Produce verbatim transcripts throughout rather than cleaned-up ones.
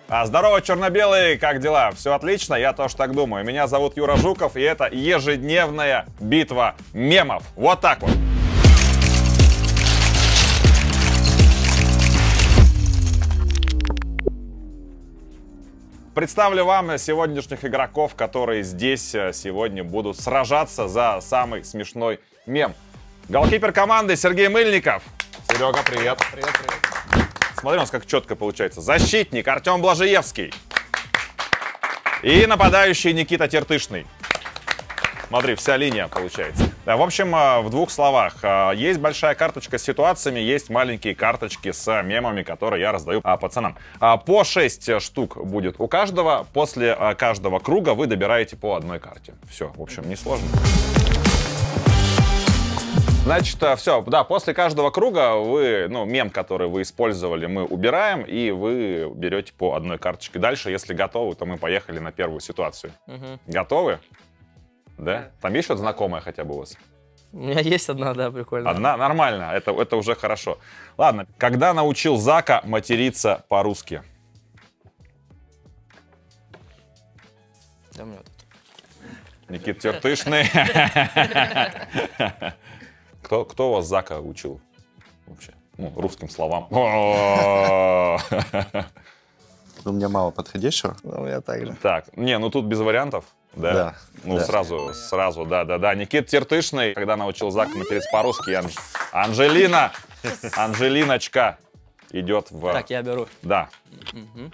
А, здорово, черно-белые, как дела? Все отлично? Я тоже так думаю. Меня зовут Юра Жуков, и это ежедневная битва мемов. Вот так вот. Представлю вам сегодняшних игроков, которые здесь сегодня будут сражаться за самый смешной мем. Голкипер команды Сергей Мыльников. Серега, привет. Привет, привет. Смотри, у нас как четко получается. Защитник Артем Блажиевский. И нападающий Никита Тертышный. Смотри, вся линия получается. Да, в общем, в двух словах. Есть большая карточка с ситуациями, есть маленькие карточки с мемами, которые я раздаю пацанам. По шесть штук будет у каждого. После каждого круга вы добираете по одной карте. Все, в общем, несложно. Значит, все, да, после каждого круга вы, ну, мем, который вы использовали, мы убираем, и вы берете по одной карточке. Дальше, если готовы, то мы поехали на первую ситуацию. Угу. Готовы? Да? Там есть что-то знакомое хотя бы у вас? У меня есть одна, да, прикольно. Одна? Нормально, это, это уже хорошо. Ладно, когда научил Зака материться по-русски? Да, у меня вот это. Никита Тертышный. Кто, кто у вас Зака учил вообще? Ну, русским словам. У меня мало подходящего. У меня так же. Так, не, ну тут без вариантов, да? Да. Ну, да. сразу, сразу, да-да-да. Никита Тертышный, когда научил Зака материться по-русски, Анж... Анжелина, Анжелиночка идет в... Так, я беру. Да. Угу.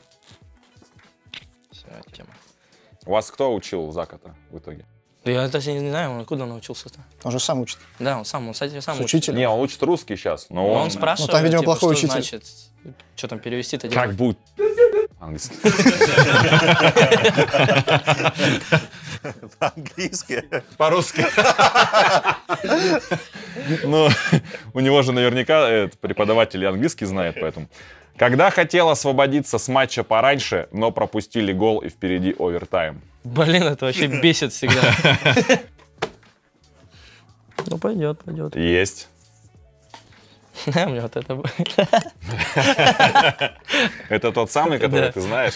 Все, тема. У вас кто учил Зака-то в итоге? Я даже не знаю, он откуда научился-то. Он же сам учит. Да, он сам, он, кстати, сам С учит. учителем. Не, он учит русский сейчас, но Но он... он спрашивает, Ну, там, видимо, типа, плохой что учитель. значит, что там перевести-то Как делать. будет? Английский. По-английски. По-русски. Ну, у него же наверняка преподаватель английский знает, поэтому. Когда хотел освободиться с матча пораньше, но пропустили гол и впереди овертайм. Блин, это вообще бесит всегда. Ну, пойдет, пойдет. Есть. У меня вот это будет. Это тот самый, который Да. ты знаешь?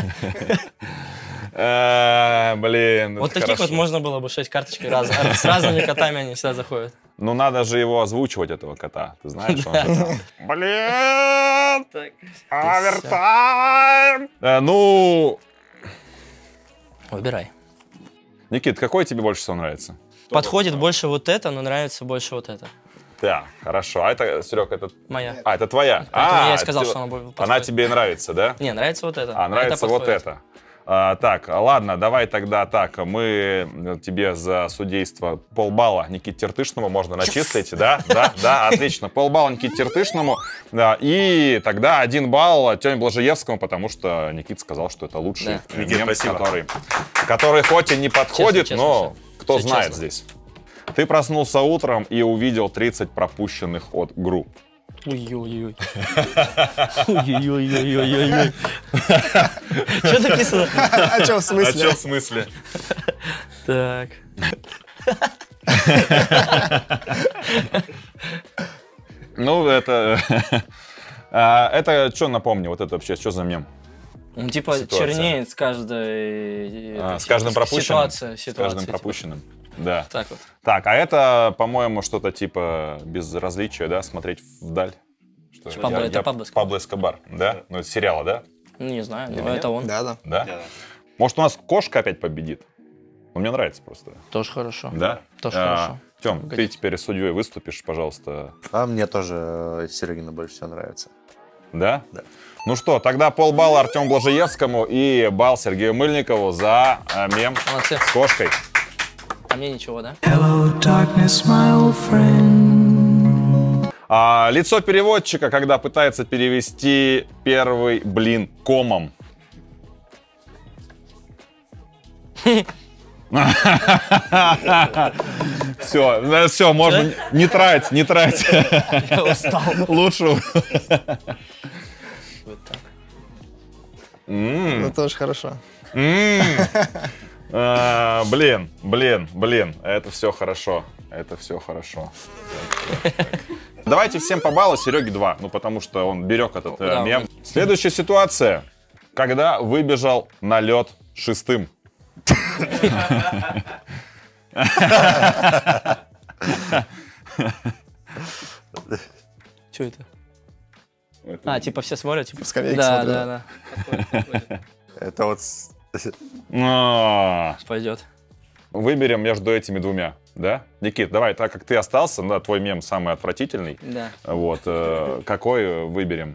А, блин, Вот это таких вот хорошо. можно было бы шесть карточек раз, с разными котами они всегда заходят. Ну, надо же его озвучивать, этого кота. Ты знаешь, он же там, блин, овертайм. Э, Ну, Выбирай. Никит, какой тебе больше всего нравится? Подходит больше вот это, но нравится больше вот это. Да, хорошо. А это, Серег, это... Моя. А, это твоя. Поэтому А, я и сказал, это- что она будет Она подходит. тебе нравится, да? Не, нравится вот это. А, нравится Это вот подходит. это. А, так, ладно, давай тогда так. Мы тебе за судейство полбалла Никите Тертышному можно начислить, да? Да, да, отлично. Полбалла Никите Тертышному. Да, и тогда один балл Тёме Блажиевскому, потому что Никита сказал, что это лучший Да. мем, Никит, спасибо. который, который хоть и не подходит, Честно, но честно, кто всё знает честно. здесь. Ты проснулся утром и увидел тридцать пропущенных от групп. Ой-ой-ой. Ой-ой-ой-ой-ой-ой. Что написано? А что в смысле? в смысле? Так. Ну, это... А, это что, напомни, вот это вообще, что за мем? Ну, типа, Ситуация. чернеет с каждой... А, э, с каждым пропущенным? Ситуация, С ситуация. каждым типа. пропущенным, да. Так вот. Так, а это, по-моему, что-то типа безразличия, да, смотреть вдаль? Что, Пабло- это Пабло Эскобар. Пабло Эскобар, да? Ну, это сериала, да? Ну, не знаю, но Или нет? это он. Да, да. Да? Да. Может, у нас кошка опять победит? Ну, мне нравится просто. Тоже хорошо. Да? Тоже А, хорошо. Тём, ты Погодите. теперь судьей выступишь, пожалуйста. А мне тоже Серегина больше всего нравится. Да? Да. Ну что, тогда полбалла Артему Блажиевскому и балл Сергею Мыльникову за э, мем Молодцы. с кошкой. А мне ничего, да? Hello, darkness, my old friend. А, лицо переводчика, когда пытается перевести первый блин комом. Все, все, можно не трать, не трать. Я устал. Лучше. Вот так. М, Ну, тоже хорошо. м. А, Блин, блин, блин, это все хорошо. Это все хорошо. Давайте всем по баллу, Сереге два. Ну, потому что он берег этот э, Да, мем. он- Следующая ситуация. когда выбежал на лед шестым. Что это? А, типа все смотрят? Типа... Скамейки Да, смотрят. да, да. Это вот... с- А, Пойдет. Выберем между этими двумя, да? Никит, давай, так как ты остался, да, твой мем самый отвратительный. Да. Вот, э, какой выберем?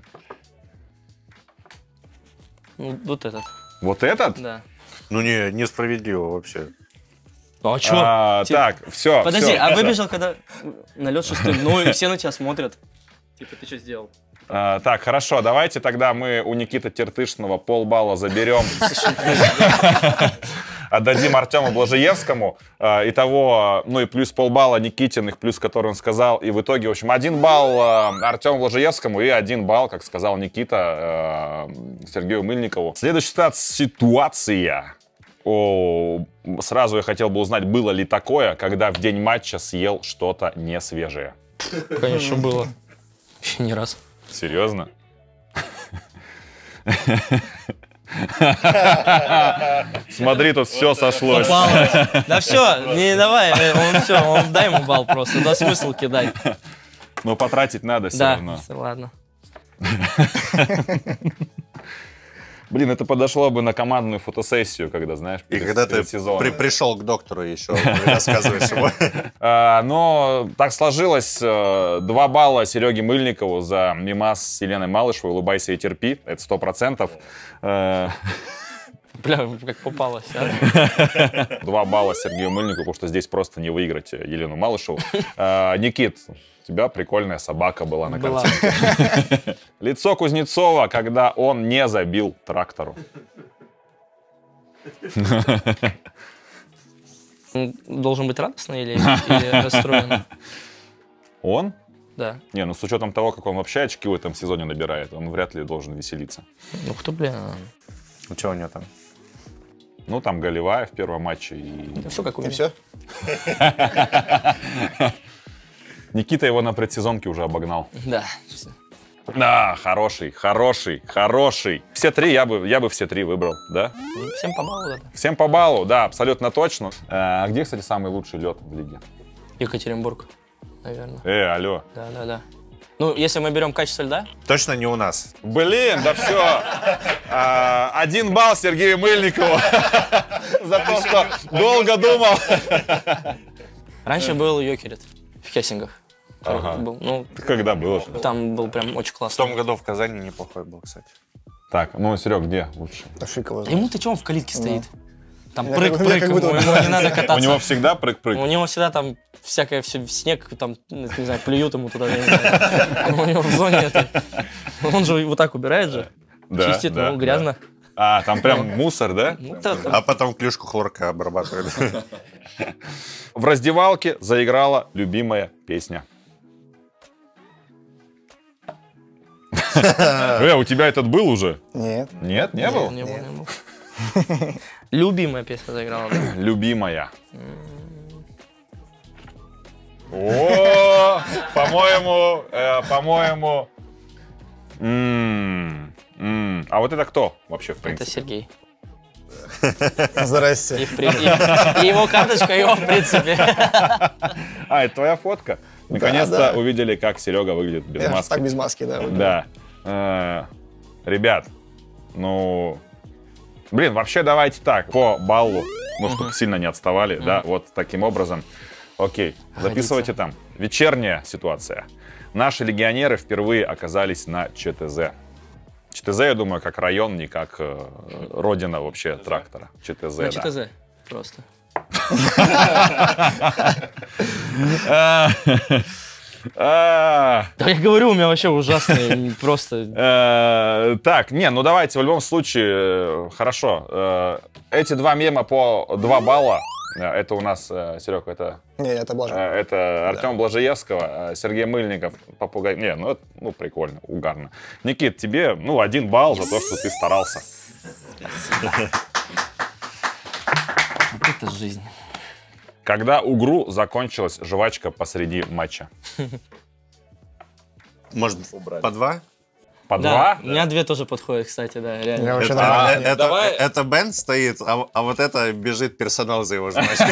Ну, вот этот. Вот этот? Да. Ну, не, несправедливо вообще. Ну, а чё? А, Типа- так, все. Подожди, а выбежал, когда на лед шестым? Ну, и все на тебя смотрят. Типа, ты что сделал? А, так, хорошо, давайте тогда мы у Никиты Тертышного полбалла заберем. Отдадим Артему Блажиевскому. А, итого, ну и плюс полбалла Никитиных, плюс который он сказал. И в итоге, в общем, один балл а, Артему Блажиевскому и один балл, как сказал Никита, а, Сергею Мыльникову. Следующая ситуация. О, сразу я хотел бы узнать, было ли такое, когда в день матча съел что-то несвежее. Конечно, было. Еще не раз. Серьезно? Смотри, тут все сошлось. Попалось. Да все, не давай, э, он все, он дай ему балл просто, да смысл кидать. Но потратить надо все Да, равно. всё, ладно. Блин, это подошло бы на командную фотосессию, когда, знаешь, И перед, когда ты перед сезоном. при- пришел к доктору еще, рассказываешь ему. А, но так сложилось. э, Два балла Сереге Мыльникову за мимас с Еленой Малышевой «Улыбайся и терпи». Это сто процентов. Э, Бля, как попалось, а? Два балла Сергею Мыльникову, потому что здесь просто не выиграть Елену Малышеву. А, Никит, у тебя прикольная собака была на Была. картинке. Лицо Кузнецова, когда он не забил трактору. Он должен быть радостный или, или расстроен? Он? Да. Не, ну с учетом того, как он вообще очки в этом сезоне набирает, он вряд ли должен веселиться. Ну кто, бля, Ну, что у него там? Ну, там голевая в первом матче. И... да все как у И меня. все? Никита его на предсезонке уже обогнал. Да. всё. Да, хороший, хороший, хороший. Все три, я бы, я бы все три выбрал, да? Ну, всем по баллу, да. Всем по баллу, да, абсолютно точно. А где, кстати, самый лучший лед в лиге? Екатеринбург, наверное. Э, алло. Да, да, да. Ну, если мы берем качество льда, Точно не у нас. Блин, да все. Один балл Сергею Мыльникову за то, что долго думал. раньше был Йокерит в Хельсингах. Ага. Был, ну, Когда было? там был прям очень В классно. том году в Казани неплохой был, кстати. Так, ну, Серег, где лучше? Да фиг его Да знает. ему ты чего, он в калитке стоит? Там Я как- я прыг-прыг, как будто ему, вот ему не надо кататься. У него всегда прыг-прыг. У него всегда там всякое все снег, там, не знаю, плюют ему туда, я не знаю. У него в зоне этой. Он же вот так убирает же, Да, чистит, да, ну, грязно. А, там прям мусор, да? Ну, да, да. А потом клюшку хлоркой обрабатывали. В раздевалке заиграла любимая песня. Э, у тебя этот был уже? Нет. Нет, не был? Не был, не был. Любимая песня заиграла, да? Любимая. О, по-моему, э, по-моему. м, м. А вот это кто вообще, в Это принципе? Сергей. Здрасте. И, в при- и- и его карточка, его, в принципе. А, это твоя фотка? Наконец-то да. увидели, как Серега выглядит без Я ж маски. так без маски, да. вот. Да. Э, Ребят, ну... Блин, вообще давайте так, по баллу, ну, чтобы сильно не отставали, да, вот таким образом. Окей, записывайте там. Вечерняя ситуация. Наши легионеры впервые оказались на ЧТЗ. ЧТЗ, я думаю, как район, не как э, родина вообще трактора. ЧТЗ, На да. ЧТЗ просто. А, Да я говорю, у меня вообще ужасные, просто... э, Так, не, ну давайте в любом случае, э, хорошо. э, Эти два мема по два балла. э, Это у нас, э, Серег, это, Не, это э, блажен. это Артем Блажиевского, э, Сергей Мыльников, попугай. Не, ну это ну, прикольно, угарно. Никит, тебе ну один балл за то, что ты старался. Вот это жизнь. Когда у ГРУ закончилась жвачка посреди матча. Может, по два? По Да, два? у меня две тоже подходят, кстати, да, Я реально. вообще Это, нормально. э, это, давай. это Бен стоит, а, а вот это бежит персонал за его жвачкой.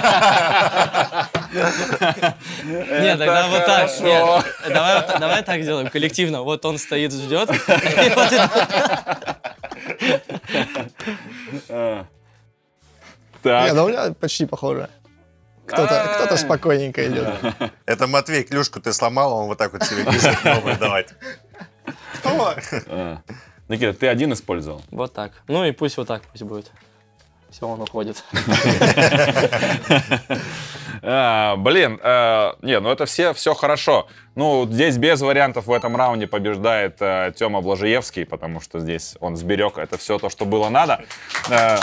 Нет, тогда вот так. Нет, давай, вот- давай так сделаем, коллективно. Вот он стоит, ждет. и вот это- Так. Не, ну у меня почти похоже. Кто-то А. кто-то спокойненько идет. Это Матвей, клюшку ты сломал, он вот так вот себе бежит, новую давать. Кто? А. Никита, ты один использовал? Вот так. Ну и пусть вот так пусть будет. Все, он уходит. А, блин, э, не, ну это все, все хорошо. Ну, здесь без вариантов в этом раунде побеждает э, Тёма Блажиевский, потому что здесь он сберег это все то, что было надо. Э,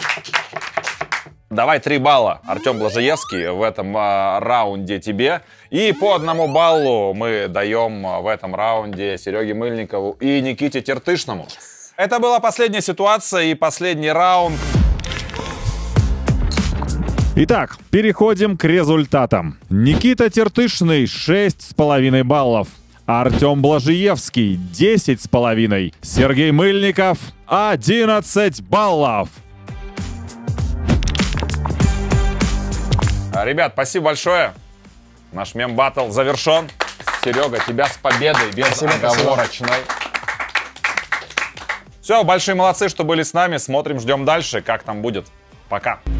давай три балла, Артем Блажиевский, в этом э, раунде тебе. И по одному баллу мы даем э, в этом раунде Сереге Мыльникову и Никите Тертышному. Это была последняя ситуация и последний раунд. Итак, переходим к результатам. Никита Тертышный шесть с половиной баллов. Артем Блажиевский десять с половиной. Сергей Мыльников одиннадцать баллов. Ребят, спасибо большое. Наш мем-баттл завершен. Серега, тебя с победой, без оговорочной. Все, большие молодцы, что были с нами. Смотрим, ждем дальше, как там будет. Пока.